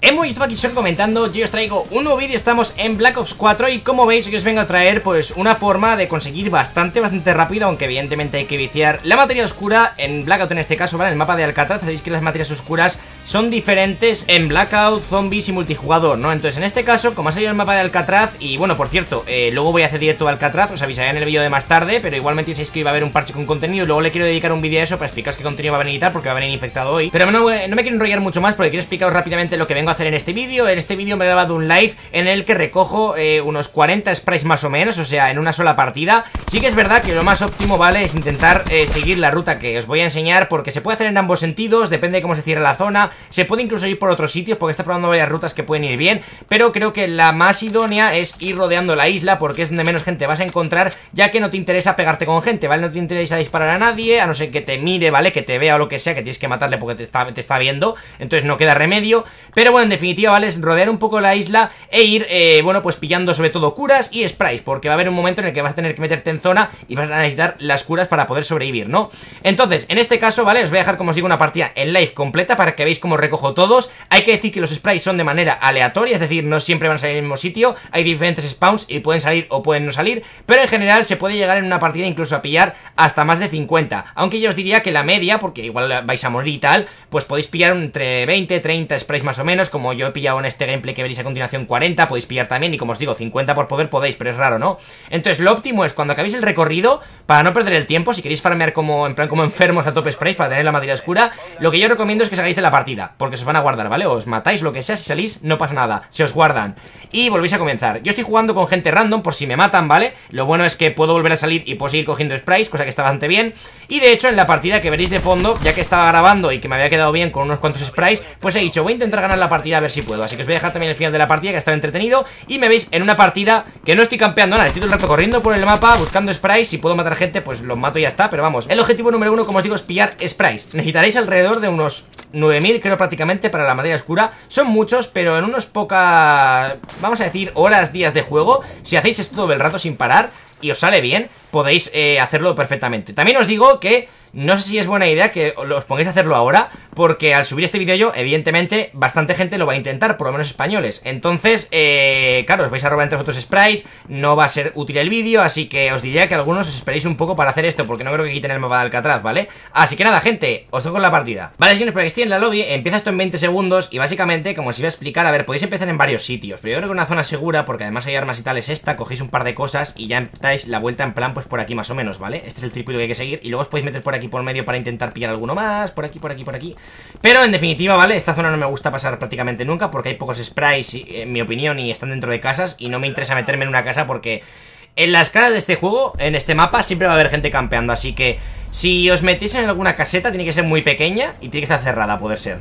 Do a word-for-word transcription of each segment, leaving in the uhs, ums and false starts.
Hemos estado aquí solo comentando, yo os traigo un nuevo vídeo, estamos en Black Ops cuatro y como veis hoy os vengo a traer pues una forma de conseguir bastante, bastante rápido, aunque evidentemente hay que viciar la materia oscura en Blackout en este caso, ¿vale? En el mapa de Alcatraz, sabéis que las materias oscuras son diferentes en Blackout, Zombies y multijugador, ¿no? Entonces en este caso, como ha salido el mapa de Alcatraz, y bueno, por cierto, eh, luego voy a hacer directo a Alcatraz, os avisaré en el vídeo de más tarde, pero igualmente sabéis que iba a haber un parche con contenido y luego le quiero dedicar un vídeo a eso para explicaros qué contenido va a venir y tal, porque va a venir infectado hoy. Pero no, no me quiero enrollar mucho más porque quiero explicaros rápidamente lo que vengo a hacer en este vídeo. En este vídeo me he grabado un live en el que recojo eh, unos cuarenta sprays más o menos, o sea, en una sola partida. Sí que es verdad que lo más óptimo, ¿vale? Es intentar eh, seguir la ruta que os voy a enseñar, porque se puede hacer en ambos sentidos, depende de cómo se cierre la zona. Se puede incluso ir por otros sitios porque está probando varias rutas que pueden ir bien, pero creo que la más idónea es ir rodeando la isla porque es donde menos gente vas a encontrar, ya que no te interesa pegarte con gente, ¿vale? No te interesa disparar a nadie, a no ser que te mire, ¿vale? Que te vea o lo que sea, que tienes que matarle porque te está, te está viendo, entonces no queda remedio. Pero bueno, en definitiva, ¿vale? Es rodear un poco la isla e ir, eh, bueno, pues pillando sobre todo curas y sprays, porque va a haber un momento en el que vas a tener que meterte en zona y vas a necesitar las curas para poder sobrevivir, ¿no? Entonces, en este caso, ¿vale? Os voy a dejar, como os digo, una partida en live completa para que veáis cómo recojo todos. Hay que decir que los sprays son de manera aleatoria, es decir, no siempre van a salir en el mismo sitio, hay diferentes spawns y pueden salir o pueden no salir, pero en general se puede llegar en una partida incluso a pillar hasta más de cincuenta, aunque yo os diría que la media, porque igual vais a morir y tal, pues podéis pillar entre veinte, treinta sprays más o menos, como yo he pillado en este gameplay que veréis a continuación cuarenta, podéis pillar también, y como os digo, cincuenta por poder podéis, pero es raro, ¿no? Entonces lo óptimo es cuando acabéis el recorrido, para no perder el tiempo, si queréis farmear como, en plan como enfermos a tope sprays para tener la materia oscura, lo que yo recomiendo es que salgáis de la partida, porque se os van a guardar, ¿vale? Os matáis, lo que sea, si salís, no pasa nada, se os guardan y volvéis a comenzar. Yo estoy jugando con gente random por si me matan, ¿vale? Lo bueno es que puedo volver a salir y puedo seguir cogiendo sprays, cosa que está bastante bien. Y de hecho en la partida que veréis de fondo, ya que estaba grabando y que me había quedado bien con unos cuantos sprays, pues he dicho, voy a intentar ganar la partida a ver si puedo. Así que os voy a dejar también el final de la partida, que ha estado entretenido. Y me veis en una partida que no estoy campeando nada, estoy todo el rato corriendo por el mapa, buscando sprays. Si puedo matar gente, pues los mato y ya está. Pero vamos, el objetivo número uno, como os digo, es pillar sprays. Necesitaréis alrededor de unos nueve mil, creo, prácticamente para la materia oscura. Son muchos, pero en unas pocas, vamos a decir, horas, días de juego, si hacéis esto todo el rato sin parar y os sale bien, podéis eh, hacerlo perfectamente. También os digo que no sé si es buena idea que os pongáis a hacerlo ahora, porque al subir este vídeo yo, evidentemente, bastante gente lo va a intentar, por lo menos españoles. Entonces, eh, claro, os vais a robar entre vosotros sprays, no va a ser útil el vídeo, así que os diría que algunos os esperéis un poco para hacer esto, porque no creo que quiten el mapa de Alcatraz, ¿vale? Así que nada, gente, os dejo con la partida. Vale, señores, porque estoy en la lobby, empieza esto en veinte segundos y básicamente, como os iba a explicar, a ver, podéis empezar en varios sitios, pero yo creo que una zona segura, porque además hay armas y tal, es esta, cogéis un par de cosas y ya dais la vuelta en plan, pues por aquí más o menos, ¿vale? Este es el círculo que hay que seguir y luego os podéis meter por aquí por medio para intentar pillar alguno más, por aquí, por aquí, por aquí. Pero en definitiva, ¿vale? Esta zona no me gusta pasar prácticamente nunca porque hay pocos sprays, en mi opinión, y están dentro de casas y no me interesa meterme en una casa porque en las casas de este juego, en este mapa, siempre va a haber gente campeando, así que si os metís en alguna caseta tiene que ser muy pequeña y tiene que estar cerrada, a poder ser.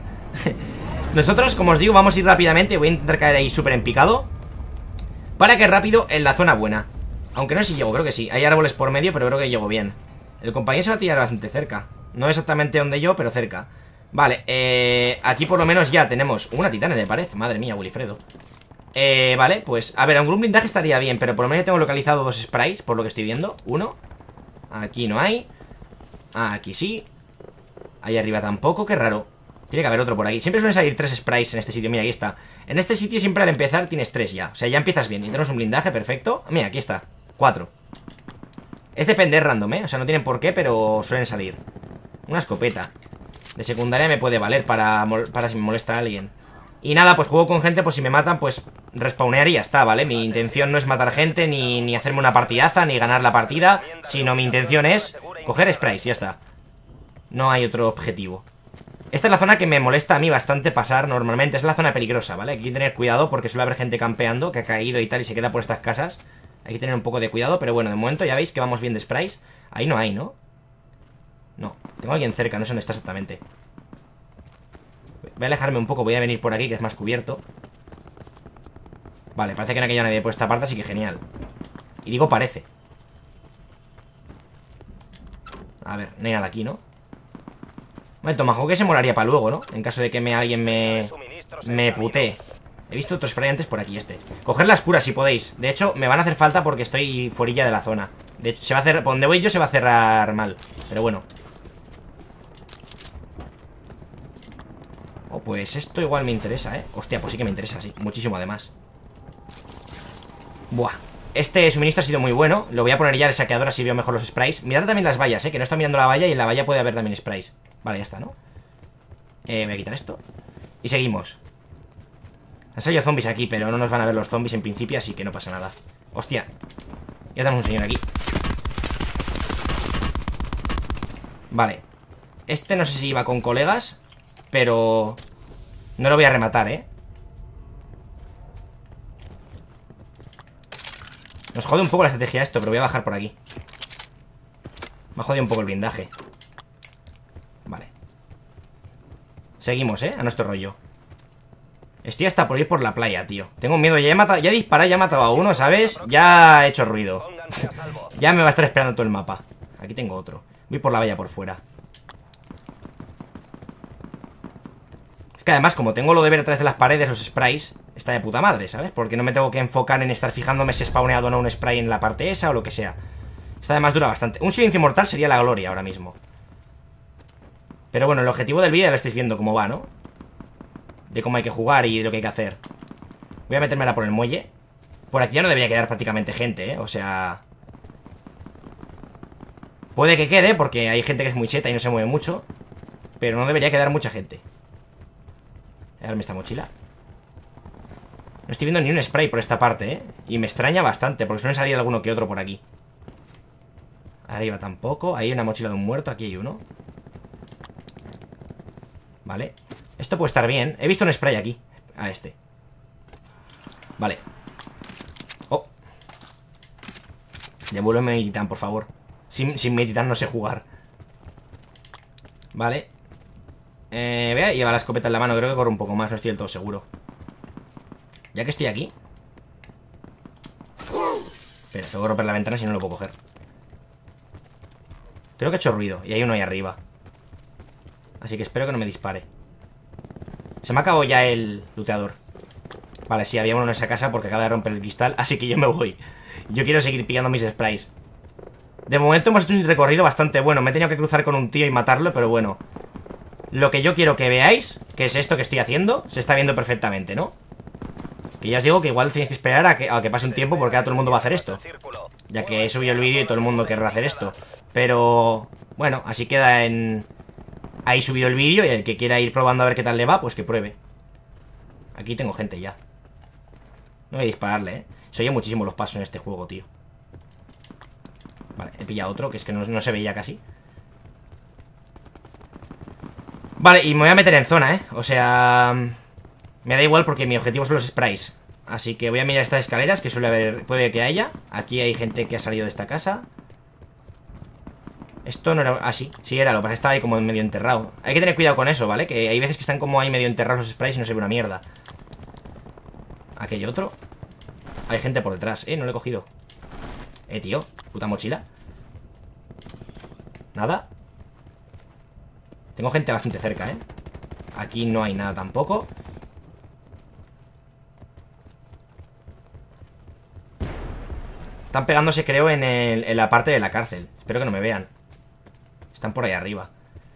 Nosotros, como os digo, vamos a ir rápidamente, voy a intentar caer ahí súper en picado para que rápido en la zona buena. Aunque no sé si llego, creo que sí. Hay árboles por medio, pero creo que llego bien. El compañero se va a tirar bastante cerca. No exactamente donde yo, pero cerca. Vale, eh, aquí por lo menos ya tenemos una titana de pared. Madre mía, Wilfredo. Eh, vale, pues, a ver, algún blindaje estaría bien, pero por lo menos ya tengo localizado dos sprays, por lo que estoy viendo. Uno. Aquí no hay. Ah, aquí sí. Ahí arriba tampoco, qué raro. Tiene que haber otro por aquí. Siempre suelen salir tres sprays en este sitio. Mira, aquí está. En este sitio siempre al empezar tienes tres ya. O sea, ya empiezas bien. Y tenemos un blindaje, perfecto. Mira, aquí está. Cuatro. Es depender random, ¿eh? O sea, no tienen por qué, pero suelen salir. Una escopeta. De secundaria me puede valer para, para si me molesta a alguien. Y nada, pues juego con gente, pues si me matan, pues respawnear y ya está, ¿vale? Mi intención no es matar gente, ni, ni hacerme una partidaza, ni ganar la partida, sino mi intención es coger sprays y ya está. No hay otro objetivo. Esta es la zona que me molesta a mí bastante pasar normalmente. Es la zona peligrosa, ¿vale? Hay que tener cuidado porque suele haber gente campeando que ha caído y tal y se queda por estas casas. Hay que tener un poco de cuidado, pero bueno, de momento ya veis que vamos bien de sprays. Ahí no hay, ¿no? No, tengo a alguien cerca, no sé dónde está exactamente. Voy a alejarme un poco, voy a venir por aquí que es más cubierto. Vale, parece que no hay nadie por esta parte, así que genial. Y digo parece. A ver, no hay nada aquí, ¿no? El tomahawk que se molaría para luego, ¿no? En caso de que me, alguien me, me putee. He visto otros spray antes por aquí, este. Coger las curas si podéis. De hecho, me van a hacer falta porque estoy fuorilla de la zona. De hecho, se va a cerrar, por donde voy yo se va a cerrar mal. Pero bueno. pues esto igual me interesa, ¿eh? Hostia, pues sí que me interesa, sí, muchísimo además. Buah. Este suministro ha sido muy bueno. Lo voy a poner ya de saqueador, así veo mejor los sprays. Mirad también las vallas, ¿eh? Que no está mirando la valla y en la valla puede haber también sprays. Vale, ya está, ¿no? Eh, voy a quitar esto. Y seguimos. Han salido zombies aquí, pero no nos van a ver los zombies en principio, así que no pasa nada. Hostia. Ya tenemos un señor aquí. Vale. Este no sé si iba con colegas, pero no lo voy a rematar, ¿eh? Nos jode un poco la estrategia esto, pero voy a bajar por aquí. Me ha jodido un poco el blindaje. Vale. Seguimos, ¿eh? A nuestro rollo. Estoy hasta por ir por la playa, tío. Tengo miedo, ya he matado, ya he disparado, ya he matado a uno, ¿sabes? Ya he hecho ruido. Ya me va a estar esperando todo el mapa. Aquí tengo otro. Voy por la valla por fuera. Es que además, como tengo lo de ver a través de las paredes, los sprays, está de puta madre, ¿sabes? Porque no me tengo que enfocar en estar fijándome si he spawneado o no un spray en la parte esa o lo que sea. Esta además dura bastante. Un silencio mortal sería la gloria ahora mismo. Pero bueno, el objetivo del vídeo ya lo estáis viendo cómo va, ¿no? De cómo hay que jugar y de lo que hay que hacer. Voy a meterme ahora por el muelle. Por aquí ya no debería quedar prácticamente gente, ¿eh? O sea... puede que quede porque hay gente que es muy cheta y no se mueve mucho. Pero no debería quedar mucha gente. A darme esta mochila. No estoy viendo ni un spray por esta parte, ¿eh? Y me extraña bastante porque suelen salir alguno que otro por aquí. Arriba tampoco. Ahí hay una mochila de un muerto, aquí hay uno. Vale. Esto puede estar bien. He visto un spray aquí. A este. Vale. Oh. Devuélveme mi titán, por favor. Sin, sin mi titán no sé jugar. Vale. Eh, voy a llevar la escopeta en la mano. Creo que corre un poco más, no estoy del todo seguro. Ya que estoy aquí. Espera, tengo que romper la ventana si no lo puedo coger. Creo que ha hecho ruido. Y hay uno ahí arriba. Así que espero que no me dispare. Se me acabó ya el looteador. Vale, sí, había uno en esa casa porque acaba de romper el cristal. Así que yo me voy. Yo quiero seguir pillando mis sprays. De momento hemos hecho un recorrido bastante bueno. Me he tenido que cruzar con un tío y matarlo, pero bueno. Lo que yo quiero que veáis, que es esto que estoy haciendo, se está viendo perfectamente, ¿no? Que ya os digo que igual tenéis que esperar a que, a que pase un tiempo porque ahora todo el mundo va a hacer esto. Ya que he subido el vídeo y todo el mundo querrá hacer esto. Pero, bueno, así queda en... ahí subido el vídeo y el que quiera ir probando a ver qué tal le va, pues que pruebe. Aquí tengo gente ya. No voy a dispararle, ¿eh? Se oye muchísimo los pasos en este juego, tío. Vale, he pillado otro, que es que no, no se veía casi. Vale, y me voy a meter en zona, ¿eh? O sea... me da igual porque mi objetivo son los sprays. Así que voy a mirar estas escaleras, que suele haber... puede que haya. Aquí hay gente que ha salido de esta casa. Esto no era... ah, sí, sí era, lo que pasa es que estaba ahí como medio enterrado. Hay que tener cuidado con eso, ¿vale? Que hay veces que están como ahí medio enterrados los sprays y no se ve una mierda. Aquí hay otro. Hay gente por detrás, eh, no lo he cogido. Eh, tío, puta mochila. Nada. Tengo gente bastante cerca, eh. Aquí no hay nada tampoco. Están pegándose, creo, en, el, en la parte de la cárcel. Espero que no me vean. Están por ahí arriba.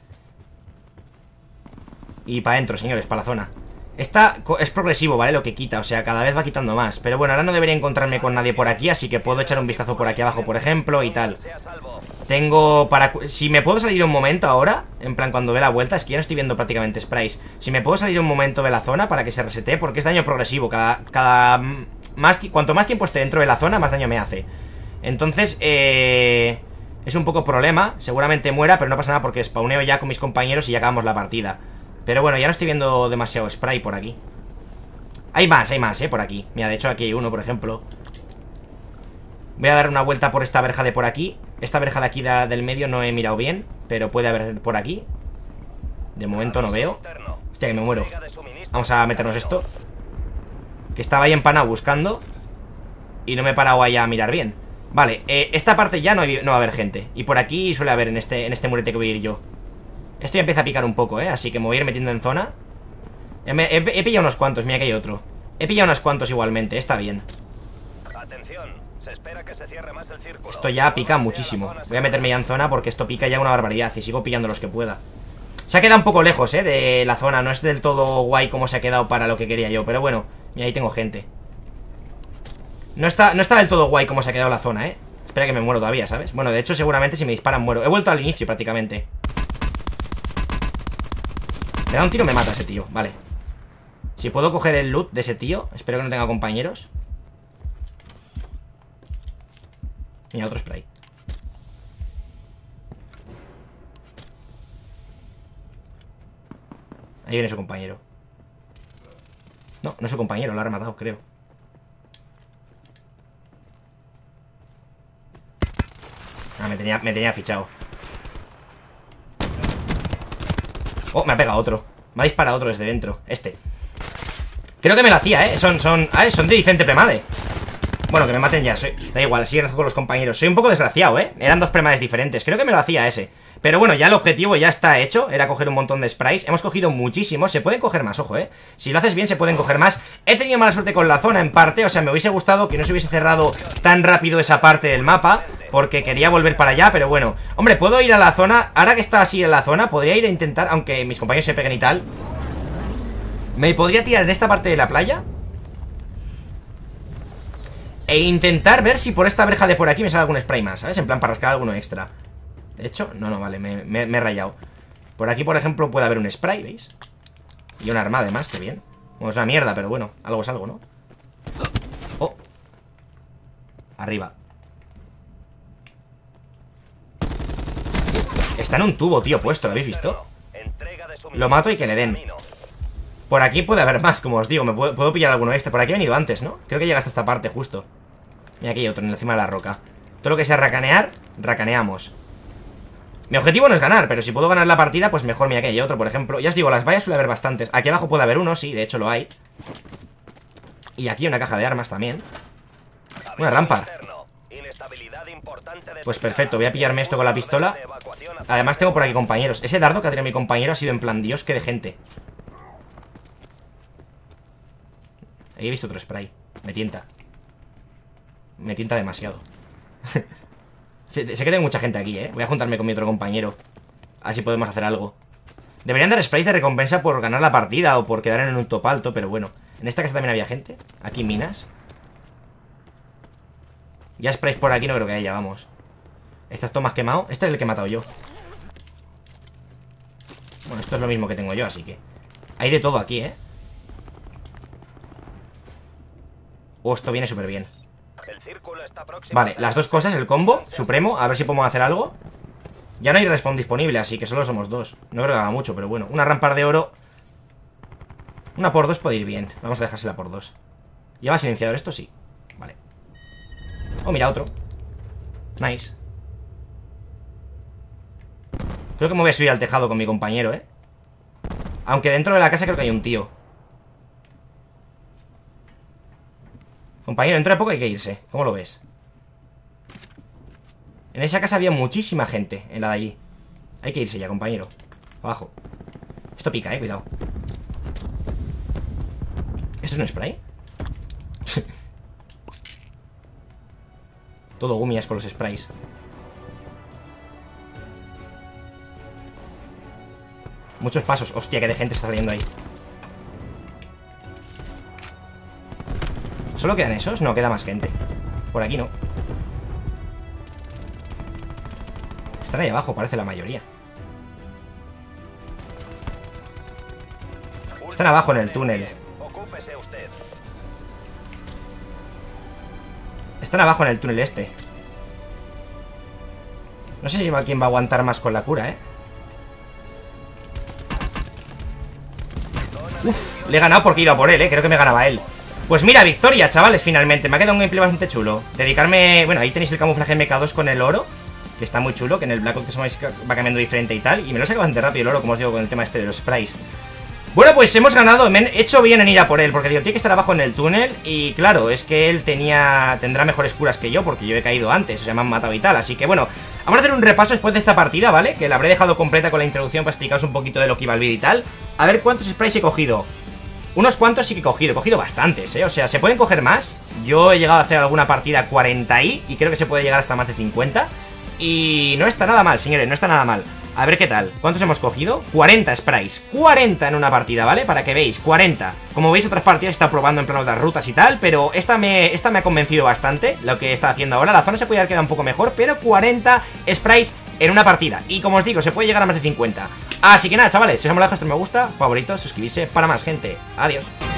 Y para adentro, señores, para la zona. Esta es progresivo, ¿vale? Lo que quita, o sea, cada vez va quitando más. Pero bueno, ahora no debería encontrarme con nadie por aquí, así que puedo echar un vistazo por aquí abajo, por ejemplo, y tal. Tengo para... si me puedo salir un momento ahora, en plan cuando dé la vuelta, es que ya no estoy viendo prácticamente sprays. Si me puedo salir un momento de la zona para que se resete, porque es daño progresivo. Cada... cada más cuanto más tiempo esté dentro de la zona, más daño me hace. Entonces, eh... es un poco problema. Seguramente muera, pero no pasa nada porque spawneo ya con mis compañeros y ya acabamos la partida. Pero bueno, ya no estoy viendo demasiado spray por aquí. Hay más, hay más, eh, por aquí. Mira, de hecho aquí hay uno, por ejemplo. Voy a dar una vuelta por esta verja de por aquí. Esta verja de aquí de, del medio no he mirado bien, pero puede haber por aquí. De momento no veo. Hostia, que me muero. Vamos a meternos esto. Que estaba ahí empanado buscando y no me he parado ahí a mirar bien. Vale, eh, esta parte ya no, hay, no va a haber gente. Y por aquí suele haber en este, en este murete que voy a ir yo. Esto ya empieza a picar un poco, ¿eh? Así que me voy a ir metiendo en zona. He, he, he pillado unos cuantos, mira que hay otro. He pillado unos cuantos igualmente, está bien. Atención, se espera que se cierre más el círculo. Esto ya pica muchísimo. Voy a meterme ya en zona porque esto pica ya una barbaridad y sigo pillando los que pueda. Se ha quedado un poco lejos, eh, de la zona. No es del todo guay como se ha quedado para lo que quería yo. Pero bueno, y ahí tengo gente. No está, no está del todo guay como se ha quedado la zona, eh. Espera que me muero todavía, ¿sabes? Bueno, de hecho seguramente si me disparan muero. He vuelto al inicio prácticamente. Me da un tiro, me mata ese tío, vale. Si puedo coger el loot de ese tío. Espero que no tenga compañeros. Mira, otro spray. Ahí viene su compañero. No, no es su compañero, lo ha rematado, creo. Ah, me tenía, me tenía fichado. Oh, me ha pegado otro. Me ha disparado otro desde dentro. Este. Creo que me lo hacía, ¿eh? Son, son... Ah, son de diferente premade. Bueno, que me maten ya. Soy... Da igual, así con los compañeros. Soy un poco desgraciado, ¿eh? Eran dos premades diferentes. Creo que me lo hacía ese. Pero bueno, ya el objetivo ya está hecho. Era coger un montón de sprays. Hemos cogido muchísimos. Se pueden coger más, ojo, ¿eh? Si lo haces bien, se pueden coger más. He tenido mala suerte con la zona en parte. O sea, me hubiese gustado que no se hubiese cerrado tan rápido esa parte del mapa, porque quería volver para allá, pero bueno. Hombre, puedo ir a la zona. Ahora que está así en la zona, podría ir a intentar, aunque mis compañeros se peguen y tal. Me podría tirar en esta parte de la playa e intentar ver si por esta verja de por aquí me sale algún spray más, ¿sabes? En plan para rascar alguno extra. De hecho, no, no, vale, me, me, me he rayado. Por aquí, por ejemplo, puede haber un spray, ¿veis? Y un arma además, que bien. Bueno, es una mierda, pero bueno, algo es algo, ¿no? Oh. Arriba. Está en un tubo, tío, puesto, ¿lo habéis visto? Lo mato y que le den. Por aquí puede haber más, como os digo. Me puedo, puedo pillar alguno extra. Por aquí he venido antes, ¿no? Creo que llega hasta esta parte, justo. Mira, aquí hay otro, encima de la roca. Todo lo que sea racanear, racaneamos. Mi objetivo no es ganar, pero si puedo ganar la partida, pues mejor. Mira, aquí hay otro, por ejemplo. Ya os digo, las vallas suele haber bastantes. Aquí abajo puede haber uno, sí, de hecho lo hay. Y aquí una caja de armas también. Una rampa. Pues perfecto, voy a pillarme esto con la pistola. Además tengo por aquí compañeros. Ese dardo que ha tenido mi compañero ha sido en plan, Dios, que de gente. Ahí he visto otro spray. Me tienta. Me tienta demasiado. sé, sé que tengo mucha gente aquí, eh. Voy a juntarme con mi otro compañero. Así podemos hacer algo. Deberían dar sprays de recompensa por ganar la partida o por quedar en un top alto, pero bueno. En esta casa también había gente. Aquí minas. Ya sprays por aquí no creo que haya, vamos. Esta es todo más quemado. Este es el que he matado yo. Bueno, esto es lo mismo que tengo yo, así que hay de todo aquí, eh. Oh, esto viene súper bien. Vale, las dos cosas, el combo supremo, a ver si podemos hacer algo. Ya no hay respawn disponible, así que solo somos dos. No creo que haga mucho, pero bueno. Una rampa de oro. Una por dos puede ir bien. Vamos a dejársela por dos. ¿Lleva silenciador esto? Sí. Vale. Oh, mira, otro. Nice. Creo que me voy a subir al tejado con mi compañero, eh. Aunque dentro de la casa creo que hay un tío. Compañero, dentro de poco hay que irse. ¿Cómo lo ves? En esa casa había muchísima gente. En la de allí. Hay que irse ya, compañero. Abajo. Esto pica, eh, cuidado. ¿Esto es un spray? Todo gumias con los sprays. Muchos pasos. Hostia, que de gente está saliendo ahí. ¿Solo quedan esos? No, queda más gente. Por aquí no. Están ahí abajo, parece la mayoría. Están abajo en el túnel. Están abajo en el túnel este. No sé si quién va a aguantar más con la cura, eh. Uf, le he ganado porque he ido a por él, eh. Creo que me ganaba él. Pues mira, victoria, chavales, finalmente. Me ha quedado un gameplay bastante chulo. Dedicarme... Bueno, ahí tenéis el camuflaje M K dos con el oro, que está muy chulo, que en el Black Ops va cambiando diferente y tal. Y me lo he sacado bastante rápido el oro, como os digo, con el tema este de los sprays. Bueno, pues hemos ganado. Me he hecho bien en ir a por él, porque digo, tiene que estar abajo en el túnel. Y claro, es que él tenía tendrá mejores curas que yo, porque yo he caído antes, o sea, me han matado y tal. Así que bueno, vamos a hacer un repaso después de esta partida, ¿vale? Que la habré dejado completa con la introducción para explicaros un poquito de lo que iba el vídeo y tal. A ver cuántos sprays he cogido. Unos cuantos sí que he cogido, he cogido bastantes, ¿eh? O sea, ¿se pueden coger más? Yo he llegado a hacer alguna partida cuarenta y, y creo que se puede llegar hasta más de cincuenta. Y no está nada mal, señores, no está nada mal. A ver qué tal. ¿Cuántos hemos cogido? cuarenta sprays. cuarenta en una partida, ¿vale? Para que veáis, cuarenta. Como veis, otras partidas está probando en plan otras rutas y tal, pero esta me, esta me ha convencido bastante lo que está haciendo ahora. La zona se puede haber quedado un poco mejor, pero cuarenta sprays en una partida. Y como os digo, se puede llegar a más de cincuenta. Así que nada, chavales, si os ha molado, esto me gusta, favoritos, suscribirse para más gente. Adiós.